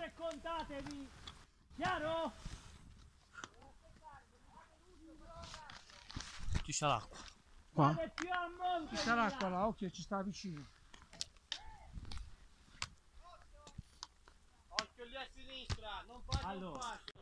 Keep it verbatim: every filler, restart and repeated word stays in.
e contatevi! Chiaro? Ci sta l'acqua. Qua? Vade più a monte! Ci sta l'acqua là, occhio, ci sta vicino. Occhio lì a sinistra, non fate Allora. un passo.